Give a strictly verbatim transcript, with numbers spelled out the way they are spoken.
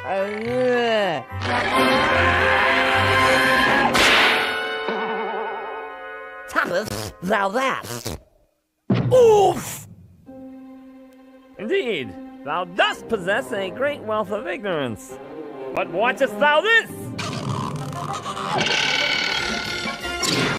Thomas, thou that. Oof! Indeed, thou dost possess a great wealth of ignorance. But watchest thou this?